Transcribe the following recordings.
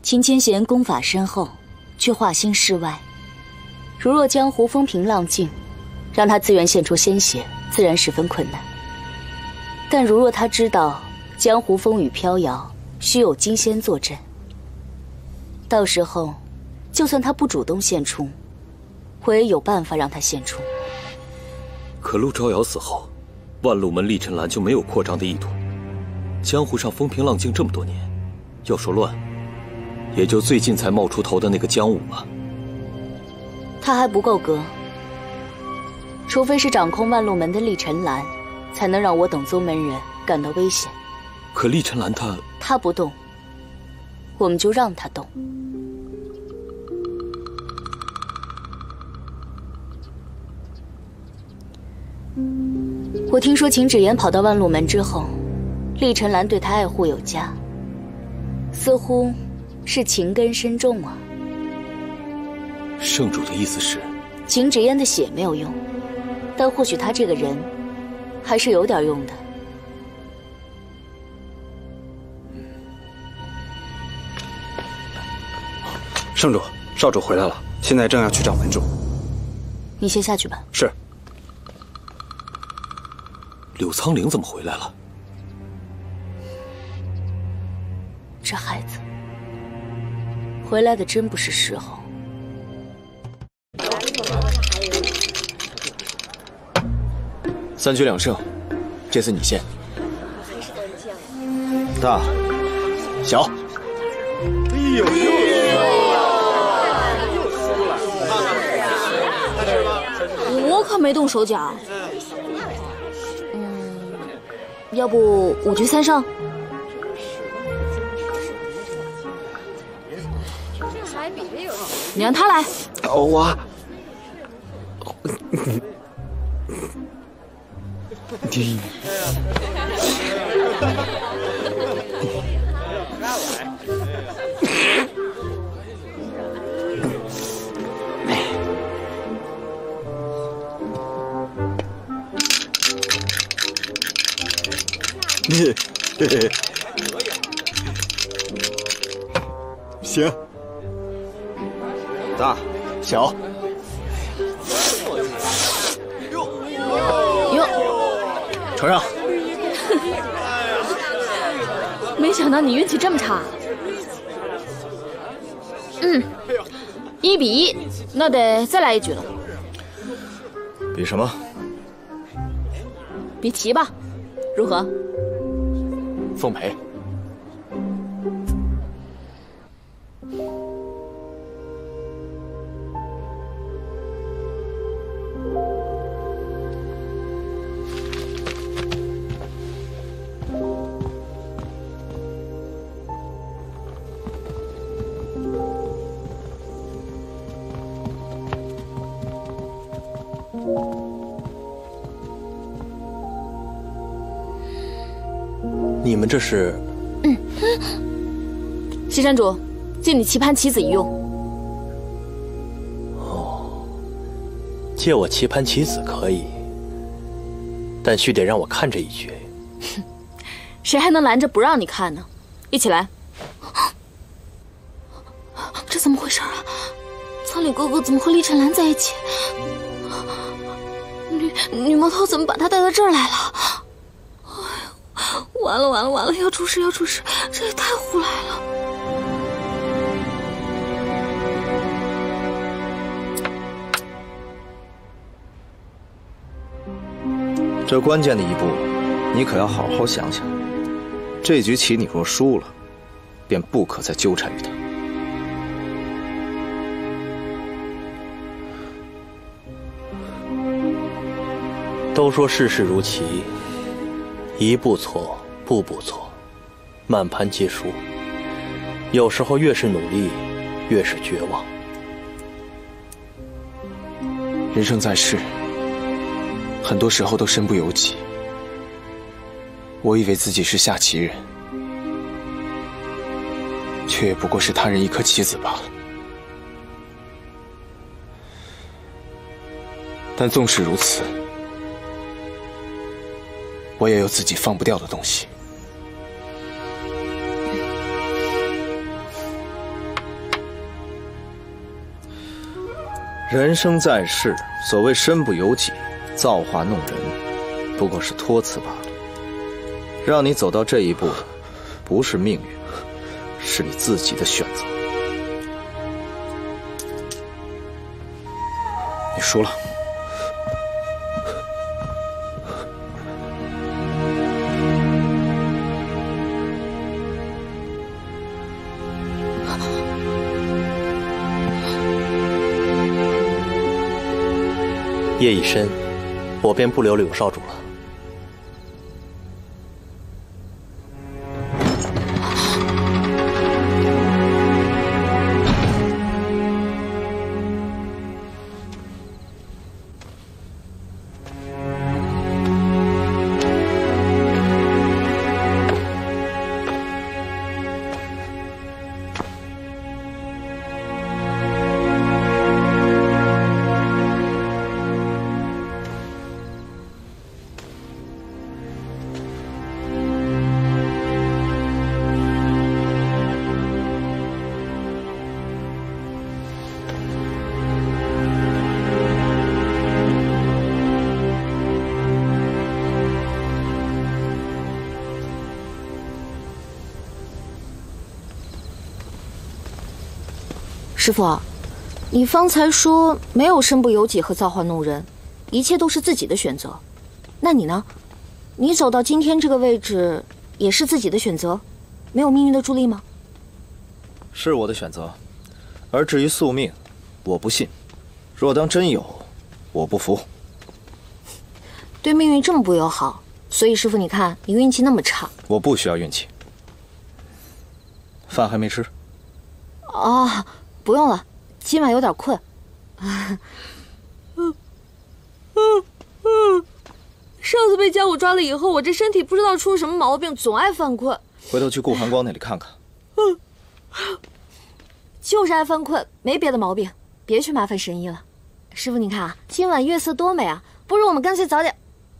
秦千贤功法深厚，却化心事外。如若江湖风平浪静，让他自愿献出鲜血，自然十分困难。但如若他知道江湖风雨飘摇，需有金仙坐镇，到时候就算他不主动献出，我也有办法让他献出。 可陆招摇死后，万路门厉尘兰就没有扩张的意图。江湖上风平浪静这么多年，要说乱，也就最近才冒出头的那个江武吧。 他还不够格，除非是掌控万路门的厉尘兰，才能让我等宗门人感到危险。 可厉尘兰他不动，我们就让他动。我听说秦芷言跑到万路门之后，厉尘兰对他爱护有加，似乎是情根深重啊。 圣主的意思是， 秦芷嫣的血没有用，但或许他这个人还是有点用的。 圣主，少主回来了，现在正要去找门主。 你先下去吧。 是。 柳苍灵怎么回来了？ 这孩子回来的真不是时候。 3局2胜，这次你先。大，小。 哎呦！ 我可没动手脚。要不5局3胜？你让他来。 我。 行。大，小。 哟， 承让。 没想到你运气这么差。1比1，那得再来一局了。 比什么？ 比棋吧，如何？ 奉陪。你们这是？ 西山主，借你棋盘棋子一用。 哦，借我棋盘棋子可以，但须得让我看这一局。 谁还能拦着不让你看呢？一起来！这怎么回事啊？苍岭哥哥怎么和厉尘兰在一起？女魔头怎么把他带到这儿来了？完了完了完了！要出事要出事！这也太胡来了！ 这关键的一步，你可要好好想想。这局棋你若输了，便不可再纠缠于他。 都说世事如棋，一步错，步步错，满盘皆输。有时候越是努力，越是绝望。 人生在世，很多时候都身不由己。我以为自己是下棋人，却也不过是他人一颗棋子罢了。但纵使如此，我也有自己放不掉的东西。 人生在世，所谓身不由己，造化弄人，不过是托词罢了。让你走到这一步的，不是命运，是你自己的选择。你输了。 夜已深，我便不留柳少主了。 师傅，你方才说没有身不由己和造化弄人，一切都是自己的选择。那你呢？你走到今天这个位置，也是自己的选择，没有命运的助力吗？ 是我的选择，而至于宿命，我不信。若当真有，我不服。 对命运这么不友好，所以师傅，你看你运气那么差。 我不需要运气。饭还没吃？ 哦，不用了，今晚有点困。上次被家武抓了以后，我这身体不知道出了什么毛病，总爱犯困。 回头去顾寒光那里看看。 就是爱犯困，没别的毛病，别去麻烦神医了。师傅，你看啊，今晚月色多美啊，不如我们干脆早点。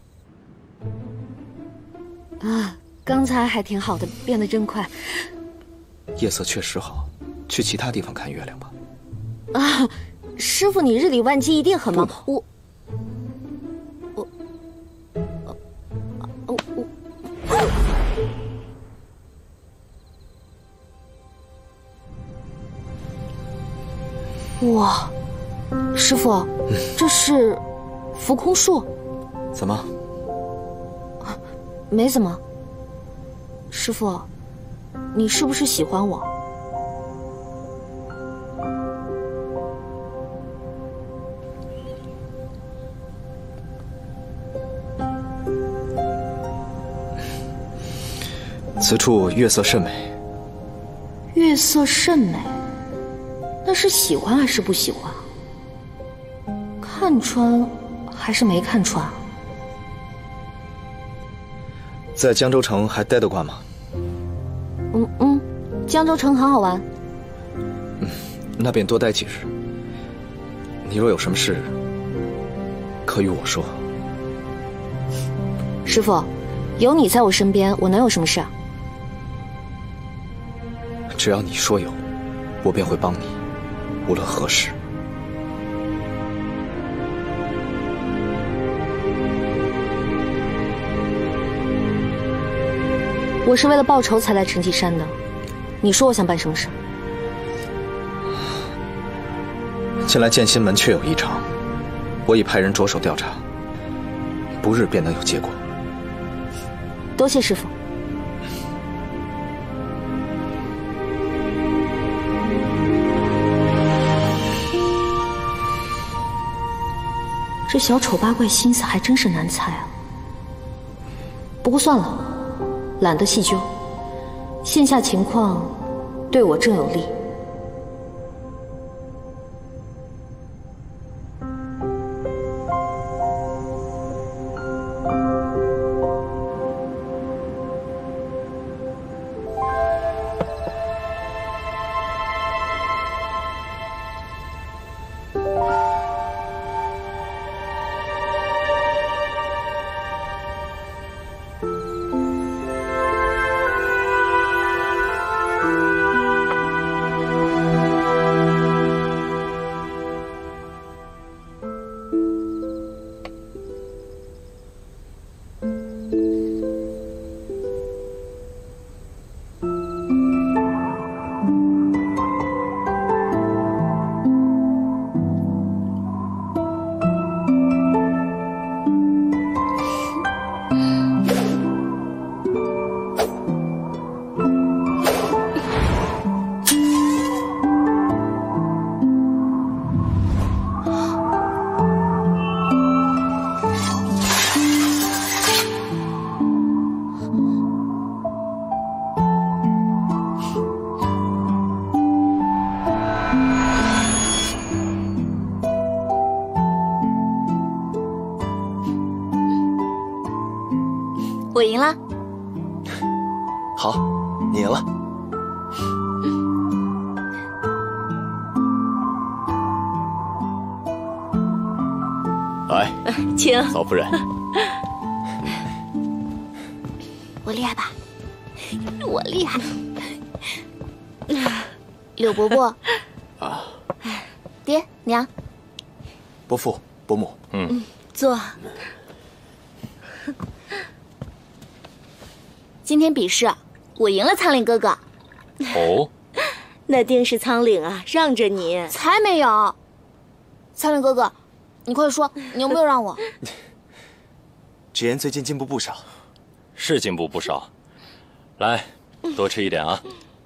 啊，刚才还挺好的，变得真快。 夜色确实好，去其他地方看月亮吧。 啊，师傅，你日理万机，一定很忙。哇，师傅，这是浮空术？ 怎么？ 没怎么。师傅，你是不是喜欢我？ 此处月色甚美。 月色甚美，那是喜欢还是不喜欢？看穿还是没看穿？ 在江州城还待得惯吗？ 江州城很好玩。 那便多待几日。你若有什么事，可与我说。 师傅，有你在我身边，我能有什么事啊？ 只要你说有，我便会帮你，无论何时。 我是为了报仇才来成吉山的，你说我想办什么事？ 近来剑心门确有异常，我已派人着手调查，不日便能有结果。 多谢师傅。这小丑八怪心思还真是难猜啊。不过算了，懒得细究，现下情况对我正有利。 我赢了。 好，你赢了。 来， 请。 嫂夫人， 我厉害吧？我厉害。柳伯伯。 啊。 爹娘。 伯父伯母。 坐。今天比试，我赢了苍岭哥哥。 哦。 那定是苍岭啊，让着你。 才没有。苍岭哥哥，你快说，你有没有让我？ 芷言最近进步不少。 是进步不少。来，多吃一点啊。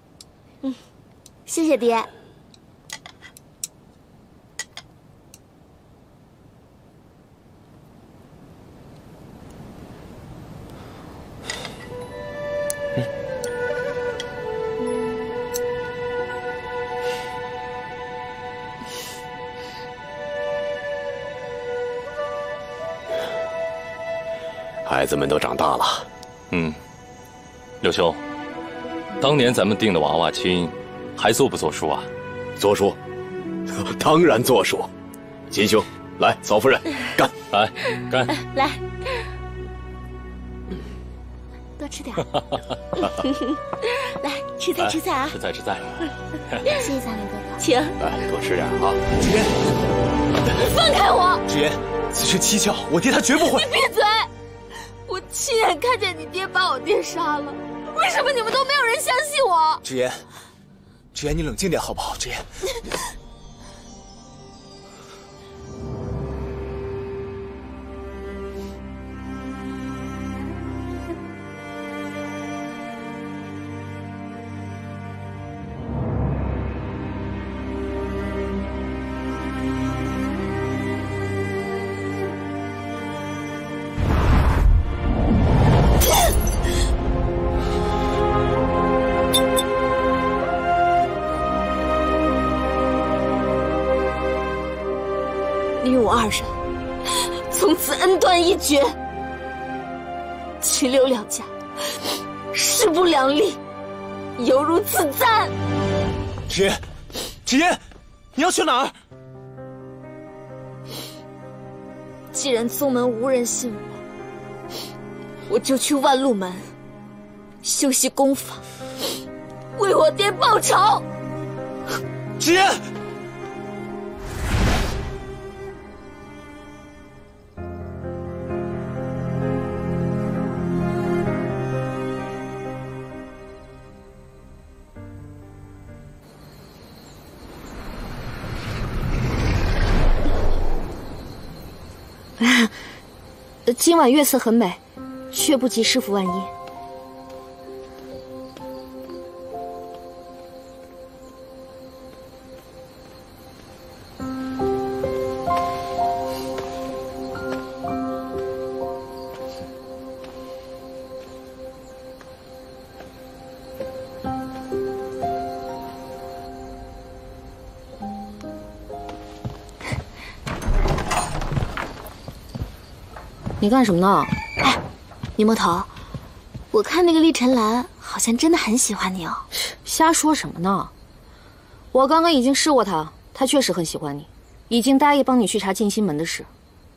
谢谢爹。 孩子们都长大了。六兄，当年咱们定的娃娃亲，还作不作数啊？ 作数，当然作数。金兄，来，嫂夫人，干！ 来，干！ 来，多吃点。 来，吃菜吃菜啊！ 吃菜吃菜。 谢谢苍岭哥哥， 请。 来，多吃点啊！ 芷言， 放开我！ 芷言，此事蹊跷，我爹他绝不会。 你闭嘴！我亲眼看见你爹把我爹杀了，为什么你们都没有人相信我？ 芷言，芷言，你冷静点好不好？芷言。 你我二人从此恩断义绝，齐刘两家势不两立，犹如此战。 芷言，芷言，你要去哪儿？ 既然宗门无人信我，我就去万路门修习功法，为我爹报仇。 芷言。 今晚月色很美，却不及师傅万一。你干什么呢？哎，女魔头，我看那个厉尘兰好像真的很喜欢你哦。瞎说什么呢？我刚刚已经试过他，他确实很喜欢你，已经答应帮你去查静心门的事。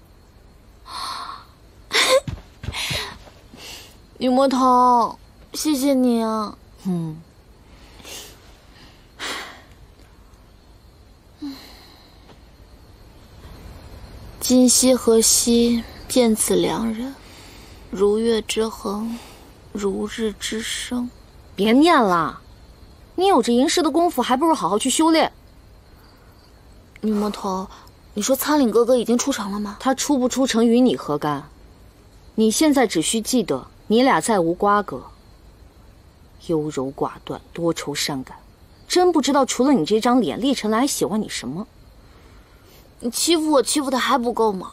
女魔头，谢谢你啊。今夕何夕？见此良人，如月之恒，如日之升。别念了，你有着吟诗的功夫，还不如好好去修炼。女魔头，你说苍岭哥哥已经出城了吗？他出不出城与你何干？你现在只需记得，你俩再无瓜葛。优柔寡断，多愁善感，真不知道除了你这张脸，厉尘兰还喜欢你什么？你欺负我，欺负的还不够吗？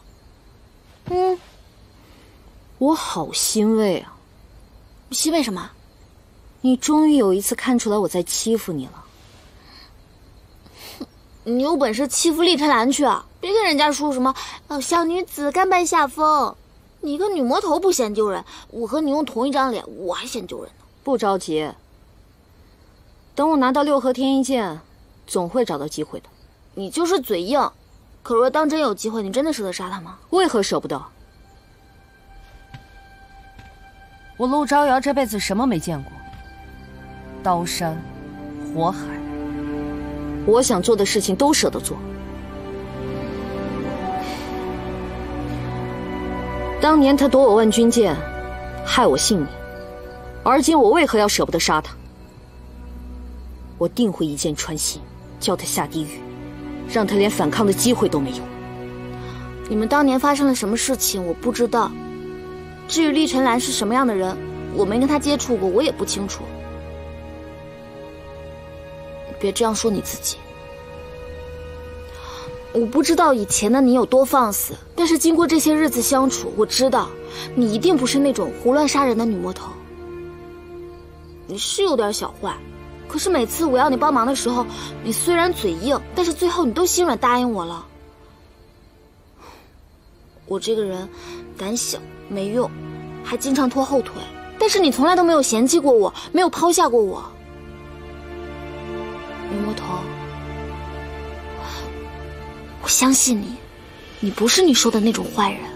我好欣慰啊！欣慰什么？你终于有一次看出来我在欺负你了。你有本事欺负厉尘兰去啊！别跟人家说什么小女子甘拜下风， 你个女魔头不嫌丢人，我和你用同一张脸，我还嫌丢人呢。 不着急，等我拿到六合天一剑，总会找到机会的。 你就是嘴硬，可若当真有机会，你真的舍得杀他吗？ 为何舍不得？我陆招摇这辈子什么没见过？刀山火海，我想做的事情都舍得做。当年他夺我万钧剑，害我性命，而今我为何要舍不得杀他？我定会一剑穿心，叫他下地狱，让他连反抗的机会都没有。 你们当年发生了什么事情，我不知道。至于厉晨兰是什么样的人，我没跟他接触过，我也不清楚。别这样说你自己。我不知道以前的你有多放肆，但是经过这些日子相处，我知道你一定不是那种胡乱杀人的女魔头。你是有点小坏，可是每次我要你帮忙的时候，你虽然嘴硬，但是最后你都心软答应我了。我这个人胆小没用，还经常拖后腿，但是你从来都没有嫌弃过我，没有抛下过我。女魔头，我相信你，你不是你说的那种坏人。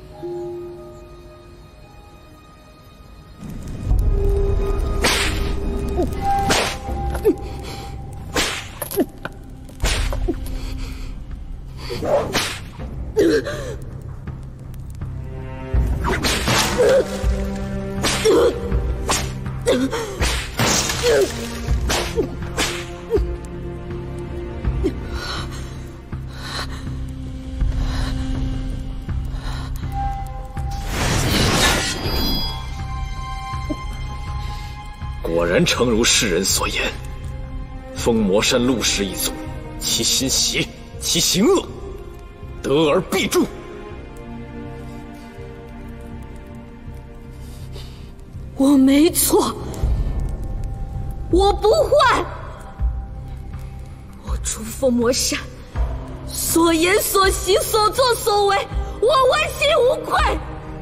果然诚如世人所言，封魔山陆氏一族，其心邪，其行恶，得而必诛。 我没错，我不坏，我出封魔山，所言所行所作所为，我问心无愧。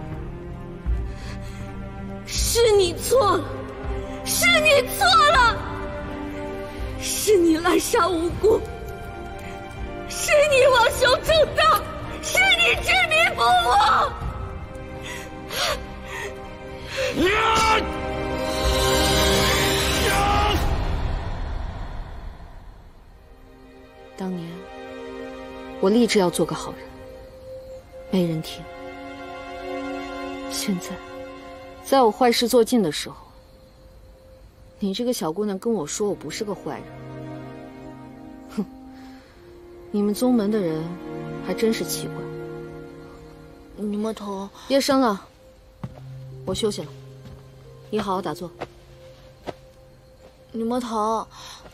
是你错了，是你错了，是你滥杀无辜，是你枉雄正道，是你执迷不悟。当年我立志要做个好人，没人听。现在在我坏事做尽的时候，你这个小姑娘跟我说我不是个坏人。哼，你们宗门的人还真是奇怪。 女魔头， 夜深了，我休息了，你好好打坐。 女魔头，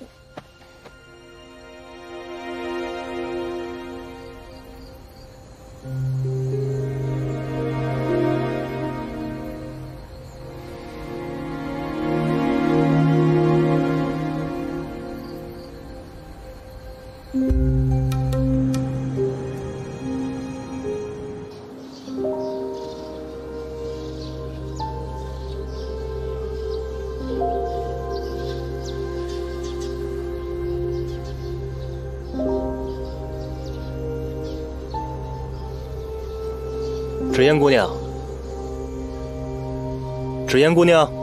纸烟姑娘，纸烟姑娘，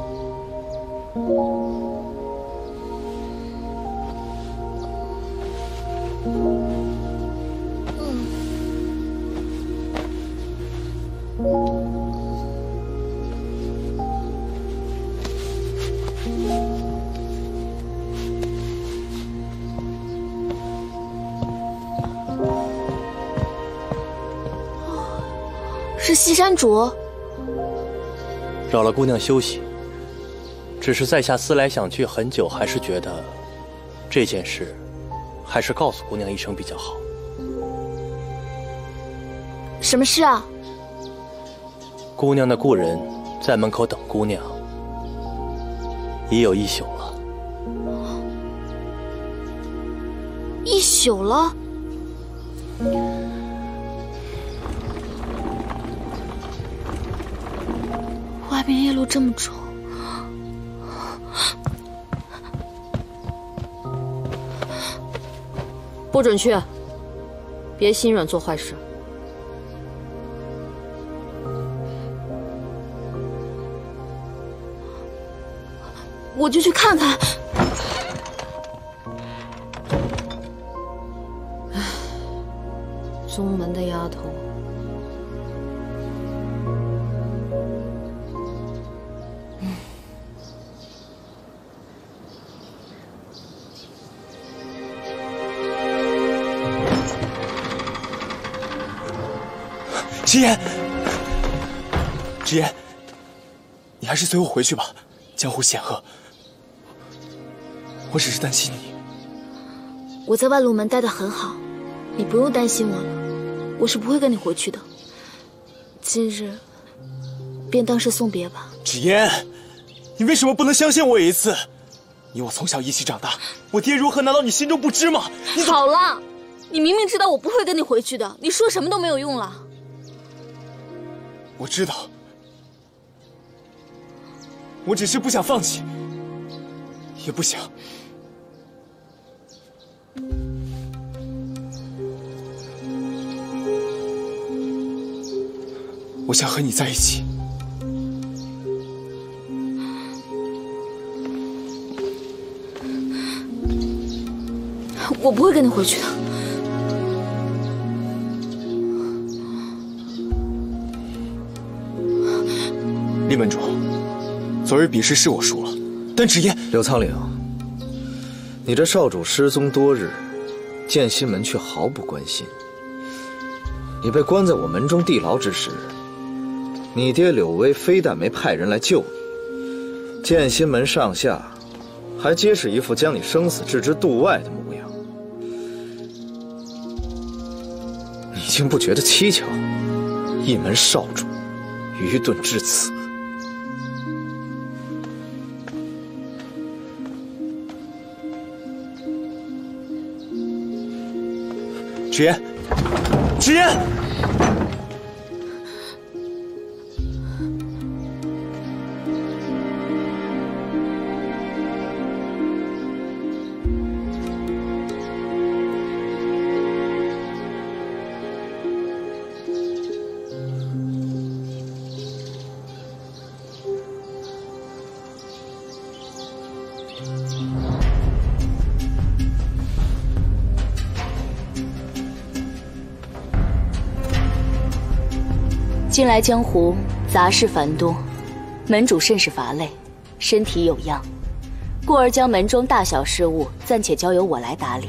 是西山主。 扰了姑娘休息。只是在下思来想去很久，还是觉得这件事还是告诉姑娘一声比较好。 什么事啊？ 姑娘的故人在门口等姑娘，已有1宿了。 1宿了？ 边夜路这么重，不准去，别心软做坏事。我就去看看。唉，宗门的丫头。 直言，直言，你还是随我回去吧。江湖险恶，我只是担心你。 我在万路门待得很好，你不用担心我了，我是不会跟你回去的。今日便当是送别吧。 芷嫣，你为什么不能相信我一次？你我从小一起长大，我爹如何难道你心中不知吗？ 好了，你明明知道我不会跟你回去的，你说什么都没有用了。 我知道，我只是不想放弃，也不想。我想和你在一起。 我不会跟你回去的。 厉门主，昨日比试是我输了，但芷嫣…… 柳苍岭，你这少主失踪多日，剑心门却毫不关心。你被关在我门中地牢之时，你爹柳威非但没派人来救你，剑心门上下还皆是一副将你生死置之度外的模样。你竟不觉得蹊跷？一门少主，愚钝至此。 芷嫣，芷嫣， 近来江湖杂事繁多，门主甚是乏累，身体有恙，故而将门中大小事务暂且交由我来打理。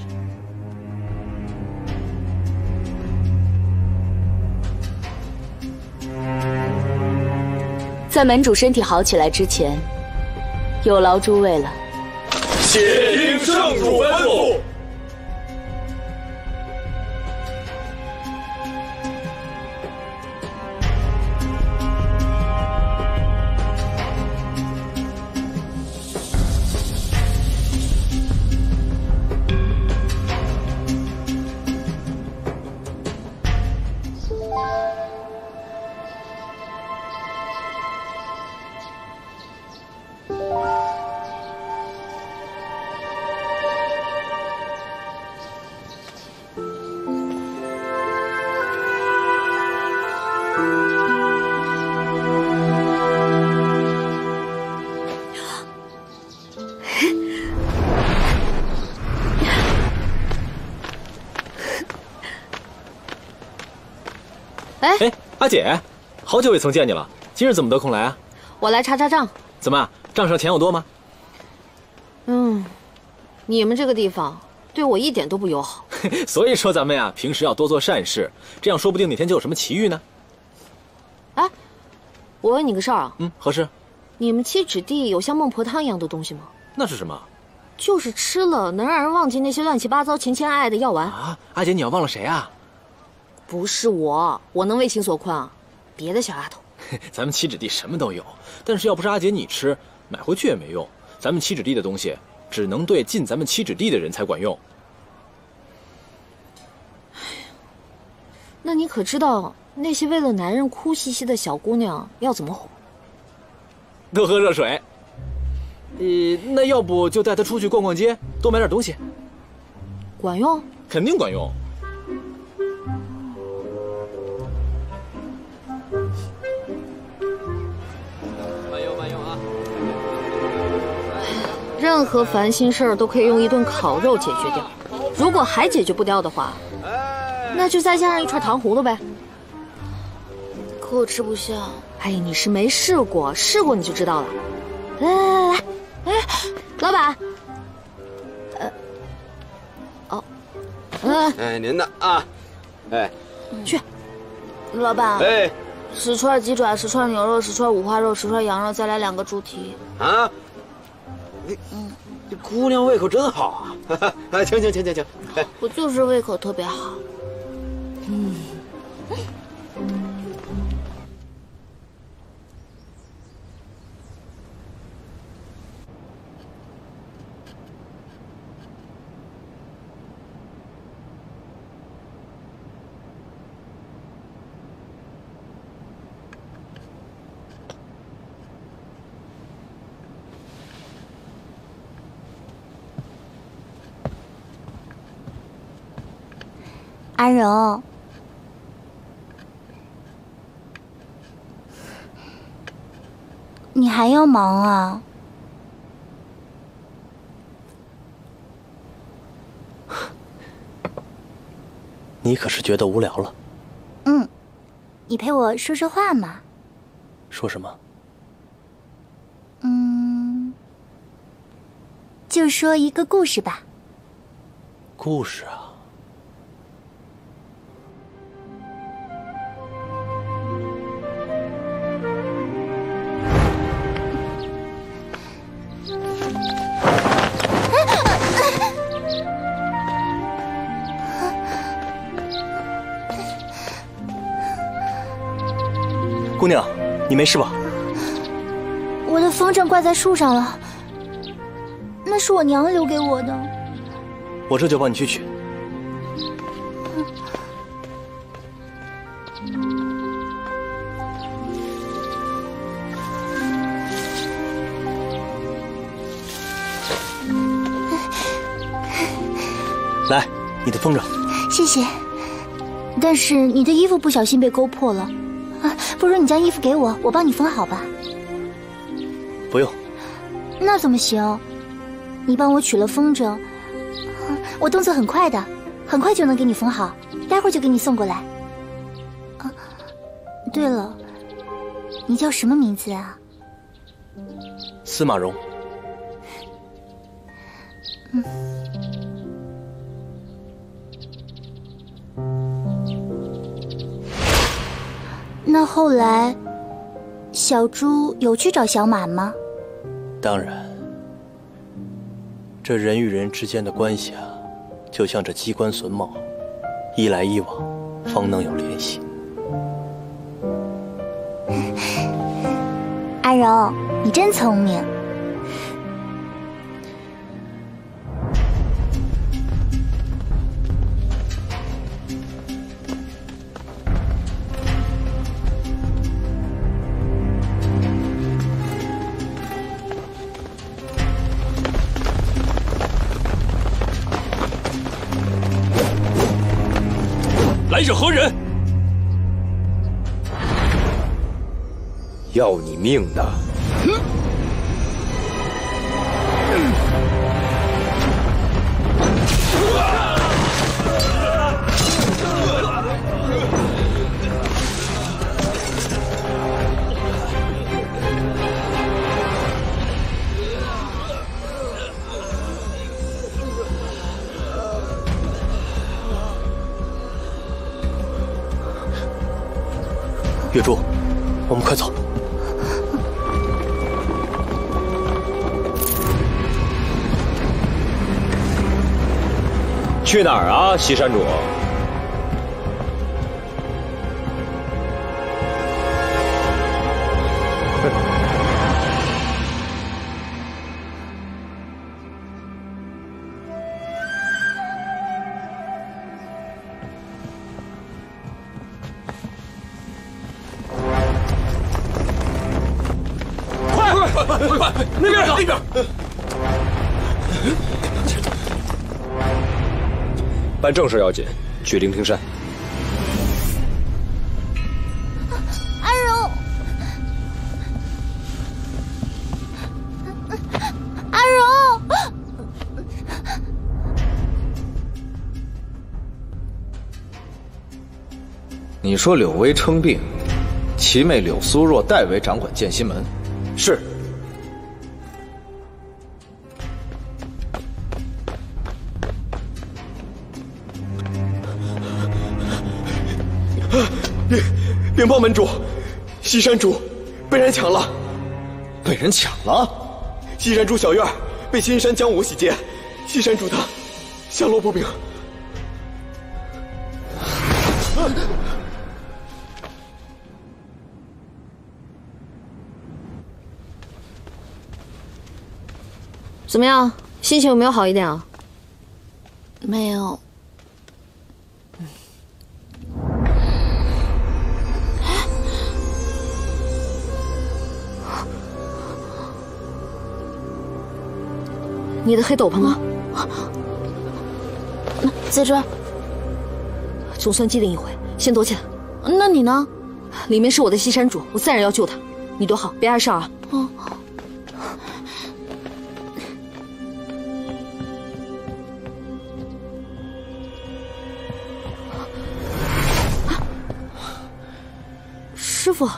在门主身体好起来之前，有劳诸位了。 且听圣主吩咐。 哎，阿姐，好久未曾见你了，今日怎么得空来啊？ 我来查查账。 怎么，账上钱有多吗？ 你们这个地方对我一点都不友好。 所以说咱们呀，平时要多做善事，这样说不定哪天就有什么奇遇呢。 哎，我问你个事儿啊。 何事？ 你们七指地有像孟婆汤一样的东西吗？ 那是什么？ 就是吃了能让人忘记那些乱七八糟情情爱爱的药丸啊！阿姐，你要忘了谁啊？ 不是我能为情所困啊，别的小丫头。 咱们七指地什么都有，但是要不是阿姐你吃，买回去也没用。咱们七指地的东西，只能对进咱们七指地的人才管用。 那你可知道那些为了男人哭兮兮的小姑娘要怎么哄？ 多喝热水。那要不就带他出去逛逛街，多买点东西。 管用？ 肯定管用。慢用啊！ 任何烦心事儿都可以用一顿烤肉解决掉，如果还解决不掉的话，那就再加上一串糖葫芦呗。 可我吃不下。 哎，你是没试过，试过你就知道了。来，哎，老板， 哎，您的啊，哎， 去， 老板， 哎 10串鸡爪，10串牛肉，10串五花肉，10串羊肉，再来2个猪蹄。 啊，这姑娘胃口真好啊！啊，请， 我就是胃口特别好。 阿柔，你还要忙啊？ 你可是觉得无聊了？ 你陪我说说话嘛。 说什么？ 就说一个故事吧。 故事啊？ 姑娘，你没事吧？ 我的风筝挂在树上了，那是我娘留给我的。 我这就帮你去取。来，你的风筝。 谢谢。但是你的衣服不小心被勾破了。不如你将衣服给我，我帮你缝好吧。 不用。 那怎么行？你帮我取了风筝，我动作很快的，很快就能给你缝好，待会儿就给你送过来。对了，你叫什么名字啊？ 司马蓉。 那后来，小猪有去找小马吗？ 当然，这人与人之间的关系啊，就像这机关榫卯，一来一往，方能有联系。 阿柔，你真聪明。 来者何人？ 要你命的！ 月珠，我们快走。 去哪儿啊，西山主？快！ 快，那边，那边。办正事要紧，去灵庭山。 阿荣，阿荣， 你说柳微称病，其妹柳苏若代为掌管剑心门。 是。 禀报门主，西山主被人抢了。 被人抢了？ 西山主小院被新山江武洗劫，西山主他下落不明。 怎么样，心情有没有好一点啊？ 没有。 你的黑斗篷呢？ 在这儿。 总算机灵一回，先躲起来。 那你呢？ 里面是我的西山主，我自然要救他。你躲好，别碍事儿啊。 哦。师傅，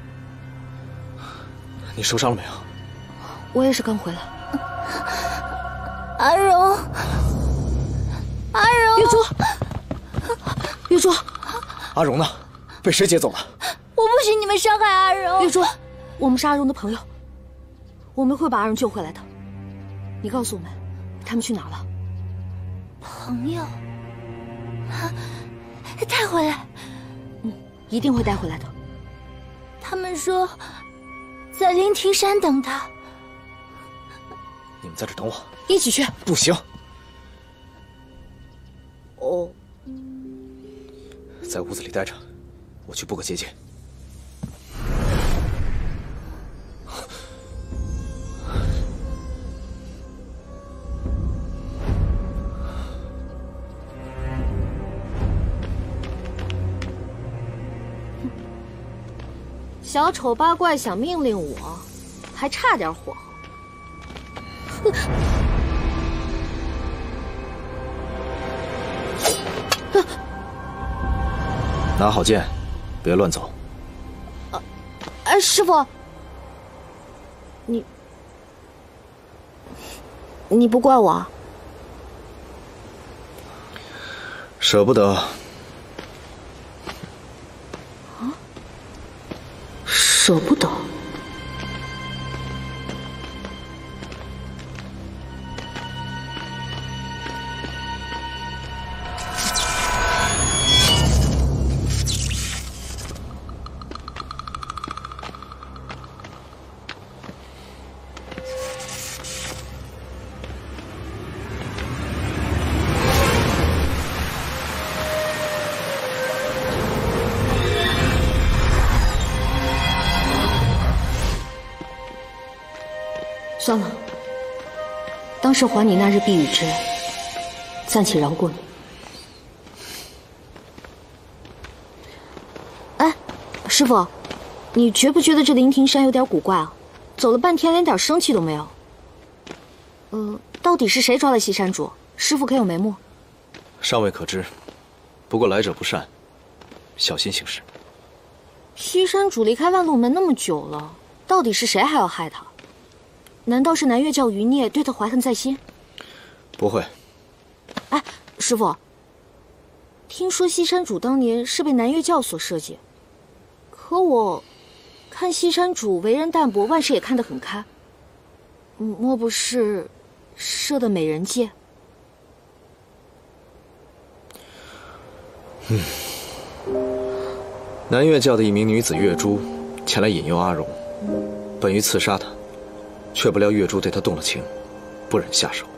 你受伤了没有？ 我也是刚回来。 阿荣，阿荣， 月珠，月珠， 阿荣呢？被谁劫走了？ 我不许你们伤害阿荣。 月珠，我们是阿荣的朋友，我们会把阿荣救回来的。你告诉我们，他们去哪了？ 朋友，带回来。 一定会带回来的。 他们说，在灵庭山等他。 你们在这等我。 一起去。 不行。 哦。 在屋子里待着，我去布个结界。 小丑八怪想命令我，还差点火候。 拿好剑，别乱走。 师傅，你不怪我？ 舍不得。 舍不得。算了，当是还你那日避雨之恩，暂且饶过你。哎，师傅，你觉不觉得这灵庭山有点古怪啊？走了半天，连点生气都没有。到底是谁抓了西山主？师傅可有眉目？ 尚未可知，不过来者不善，小心行事。 西山主离开万路门那么久了，到底是谁还要害他？难道是南岳教余孽对他怀恨在心？ 不会。 哎，师傅，听说西山主当年是被南岳教所设计，可我看西山主为人淡泊，万事也看得很开，莫不是设的美人计？ 南岳教的一名女子月珠前来引诱阿荣，本欲刺杀她。却不料月珠对他动了情，不忍下手。